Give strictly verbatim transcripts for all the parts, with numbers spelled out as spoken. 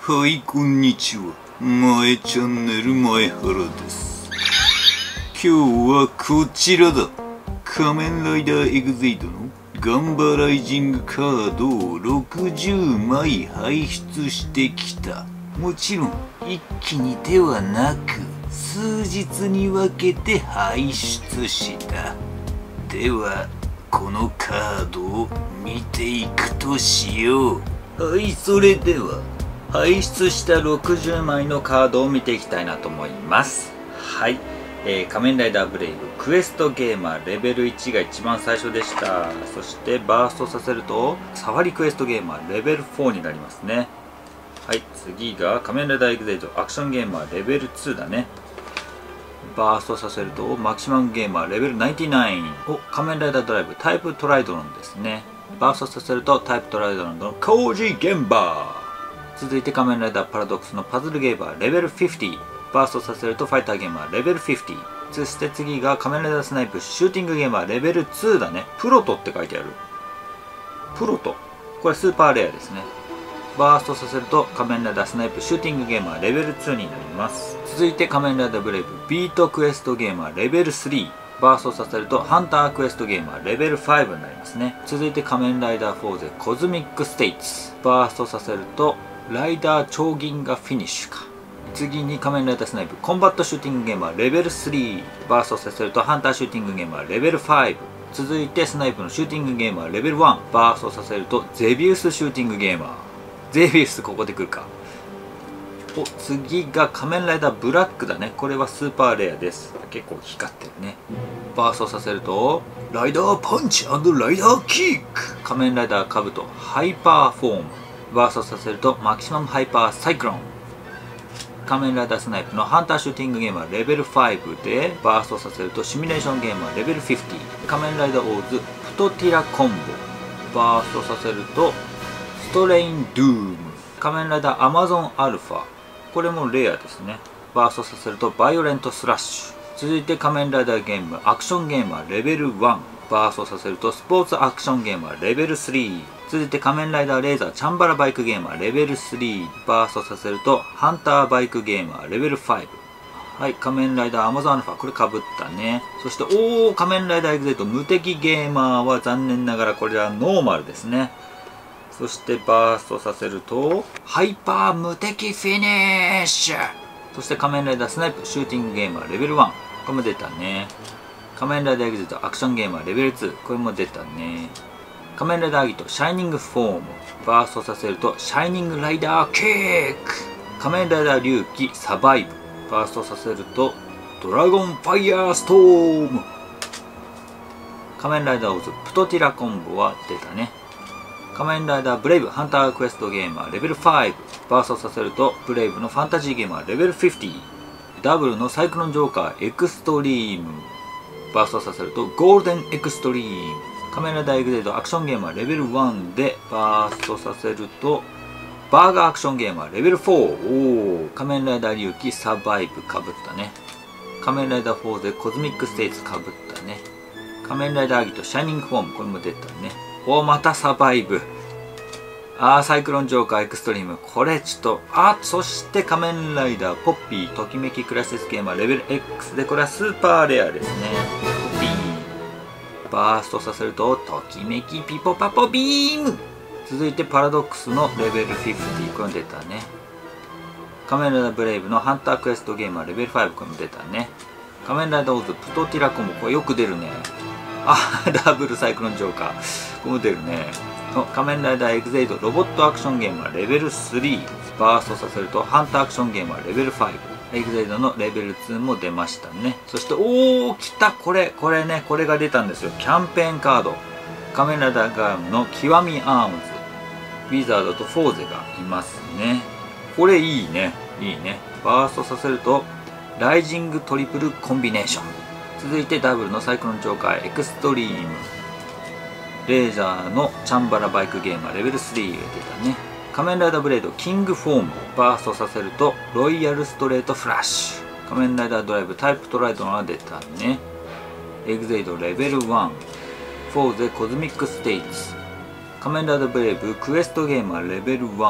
はい、こんにちは。まえチャンネル前原です。今日はこちらだ。仮面ライダーエグゼイドのガンバライジングカードをろくじゅうまい輩出してきた。もちろん一気にではなく数日に分けて輩出した。ではこのカードを見ていくとしよう。はい、それでは輩出したろくじゅうまいのカードを見ていきたいなと思います。はい、えー、仮面ライダーブレイブクエストゲーマーレベルいちが一番最初でした。そしてバーストさせるとサファリクエストゲーマーレベルフォーになりますね。はい、次が仮面ライダーエグゼイドアクションゲーマーレベルツーだね。バーストさせるとマキシマムゲーマーレベルナインティナイン。お、仮面ライダードライブタイプトライドロンですね。バーストさせるとタイプトライドロンの工事現場。続いて仮面ライダーパラドックスのパズルゲーマーレベルフィフティー。バーストさせるとファイターゲーマーレベルフィフティー。そして次が仮面ライダースナイプシューティングゲーマーレベルツーだね。プロトって書いてある。プロト、これスーパーレアですね。バーストさせると仮面ライダースナイプシューティングゲーマーレベルツーになります。続いて仮面ライダーブレイブビートクエストゲーマーレベルスリー。バーストさせるとハンタークエストゲーマーレベルファイブになりますね。続いて仮面ライダーフォーゼコズミックステイツ。バーストさせるとライダー超銀河フィニッシュか。次に仮面ライダースナイプコンバットシューティングゲーマーレベルスリー。バーストさせるとハンターシューティングゲーマーレベルファイブ。続いてスナイプのシューティングゲーマーレベルワン。バーストさせるとゼビウスシューティングゲーマー。ゼビウスここで来るか。お、次が仮面ライダーブラックだね。これはスーパーレアです。結構光ってるね。バーストさせるとライダーパンチ&ライダーキック。仮面ライダーカブトハイパーフォーム。バーストさせるとマキシマムハイパーサイクロン。仮面ライダースナイプのハンターシューティングゲーマーレベルファイブでバーストさせるとシミュレーションゲーマーレベルフィフティー。仮面ライダーオーズプトティラコンボ。バーストさせるとストレインドゥーム。仮面ライダーアマゾンアルファ、これもレアですね。バーストさせるとバイオレントスラッシュ。続いて仮面ライダーゲームアクションゲーマーレベルワン。バーストさせるとスポーツアクションゲーマーレベルスリー。続いて仮面ライダーレーザーチャンバラバイクゲーマーレベルスリー。バーストさせるとハンターバイクゲーマーレベルファイブ。はい、仮面ライダーアマゾンアルファ、これかぶったね。そしておお、仮面ライダーエグゼイト無敵ゲーマーは残念ながらこれはノーマルですね。そしてバーストさせるとハイパー無敵フィニッシュ。そして仮面ライダースナイプシューティングゲーマーレベルワン、これも出たね。仮面ライダーエグゼイトアクションゲーマーレベルツー、これも出たね。仮面ライダーアギトシャイニングフォーム。バーストさせるとシャイニングライダーキック。仮面ライダー龍騎サバイブ。バーストさせるとドラゴンファイヤーストーム。仮面ライダーオーズプトティラコンボは出たね。仮面ライダーブレイブハンタークエストゲーマーレベルファイブ。バーストさせるとブレイブのファンタジーゲーマーレベルフィフティー。ダブルのサイクロンジョーカーエクストリーム。バーストさせるとゴールデンエクストリーム。仮面ライダーエグゼイドアクションゲーマーレベルワンでバーストさせるとバーガーアクションゲーマーレベルフォー。おお、仮面ライダー龍騎サバイブかぶったね。仮面ライダーフォーゼコズミックステイツかぶったね。仮面ライダーアギトシャイニングフォーム、これも出たね。お、またサバイブ。あー、サイクロンジョーカーエクストリーム、これちょっと、あ、そして仮面ライダーポッピーときめきクラシスゲーマーレベル X で、これはスーパーレアですね。ポッピーバーストさせるとときめきピポパポビーム。続いてパラドックスのレベルフィフティー、これも出たね。仮面ライダーブレイブのハンタークエストゲーマーレベルファイブ、これも出たね。仮面ライダーオーズプトティラコンボ、これよく出るね。あ、ダブルサイクロンジョーカー、これも出るね。仮面ライダーエグゼイドロボットアクションゲーマーレベルスリー。バーストさせるとハンターアクションゲーマーレベルファイブ。エグゼイドのレベルツーも出ましたね。そしておお、来た、これこれね、これが出たんですよ。キャンペーンカード仮面ライダーガームの極みアームズ。ウィザードとフォーゼがいますね。これいいね、いいね。バーストさせるとライジングトリプルコンビネーション。続いてダブルのサイクロンジョーカーエクストリーム。レーザーのチャンバラバイクゲーマーレベルスリーが出たね。仮面ライダーブレードキングフォーム。バーストさせるとロイヤルストレートフラッシュ。仮面ライダードライブタイプトライドが出たね。エグゼイドレベルワン。フォーゼコズミックステイツ。仮面ライダーブレイブクエストゲーマーレベルワン。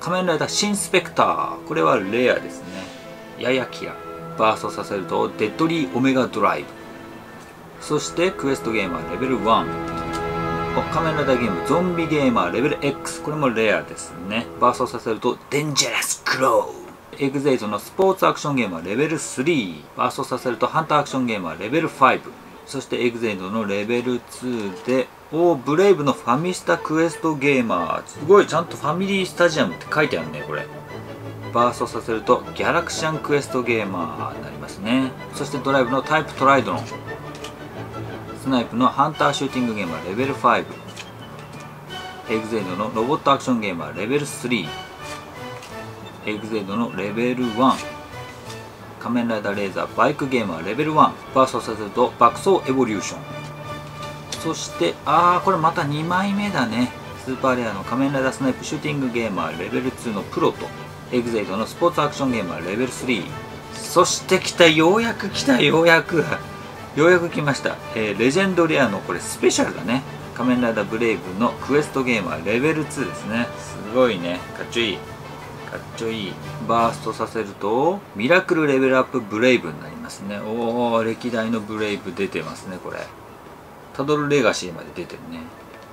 仮面ライダーシンスペクター、これはレアですね。ややキラバーストさせるとデッドリーオメガドライブ。そしてクエストゲーマーレベルワン、仮面ライダーゲームゾンビゲーマーレベル X、 これもレアですね。バーストさせるとデンジャラスクロー。エグゼイトのスポーツアクションゲーマーレベルスリー、バーストさせるとハンターアクションゲーマーレベルファイブ。そしてエグゼイトのレベルツーで、おー、ブレイブのファミスタクエストゲーマー、すごいちゃんとファミリースタジアムって書いてあるね。これバーストさせるとギャラクシャンクエストゲーマーになりますね。そしてドライブのタイプトライドロン、スナイプのハンターシューティングゲーマーレベルファイブ、エグゼイドのロボットアクションゲーマーレベルスリー、エグゼイドのレベルワン、仮面ライダーレーザーバイクゲーマーレベルワン、バーストさせると爆走エボリューション。そしてあー、これまたにまいめだね。スーパーレアの仮面ライダースナイプシューティングゲーマーレベルツーのプロとエグゼイドのスポーツアクションゲーマーレベルスリー。そして来た、ようやく来た、ようやくようやく来ました、えー、レジェンドレアのこれスペシャルだね。仮面ライダーブレイブのクエストゲーマーレベルツーですね。すごいね、かっちょいいかっちょいい。バーストさせるとミラクルレベルアップブレイブになりますね。おお、歴代のブレイブ出てますね。これタドルレガシーまで出てるね。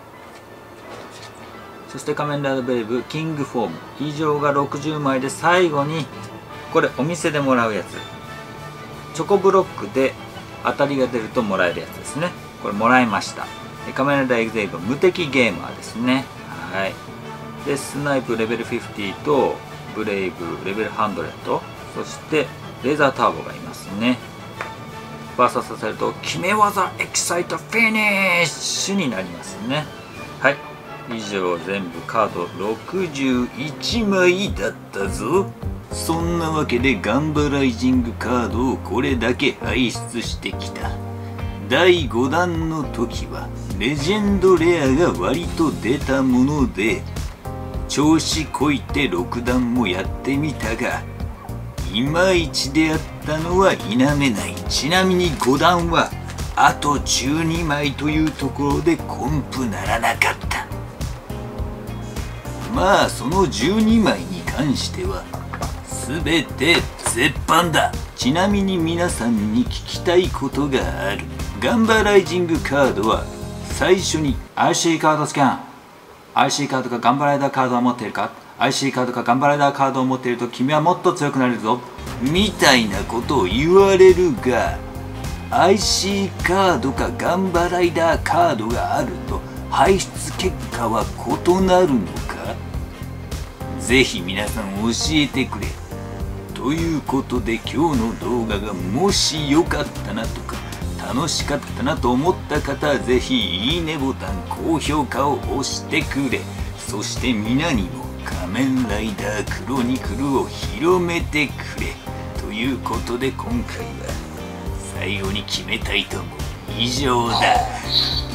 そして仮面ライダーブレイブキングフォーム、以上がろくじゅうまいで、最後にこれお店でもらうやつ、チョコブロックで当たりが出るともらえるやつですね。これもらいました。仮面ライダーエグゼイド無敵ゲーマーですね。はい。でスナイプレベルごじゅうとブレイブレベルひゃく、そしてレーザーターボがいますね。バーストさせると決め技エキサイトフィニッシュになりますね。はい、以上全部カードろくじゅういちまいだったぞ。 そんなわけでガンバライジングカードをこれだけ輩出してきた。だいごだんの時はレジェンドレアが割と出たもので、調子こいてろくだんもやってみたが、いまいちであったのは否めない。ちなみにごだんはあとじゅうにまいというところでコンプならなかった。まあそのじゅうにまいに関しては全て絶版だ。ちなみに皆さんに聞きたいことがある。ガンバライジングカードは最初に アイシー カードスキャン、 アイシー カードかガンバライダーカードを持っているか、 アイシー カードかガンバライダーカードを持っていると君はもっと強くなれるぞみたいなことを言われるが、 アイシー カードかガンバライダーカードがあると排出結果は異なるのか。ぜひ皆さん教えてくれ。ということで今日の動画がもし良かったなとか楽しかったなと思った方はぜひいいねボタン、高評価を押してくれ。そして皆にも仮面ライダークロニクルを広めてくれ。ということで今回は最後に決めたいと思う。以上だ。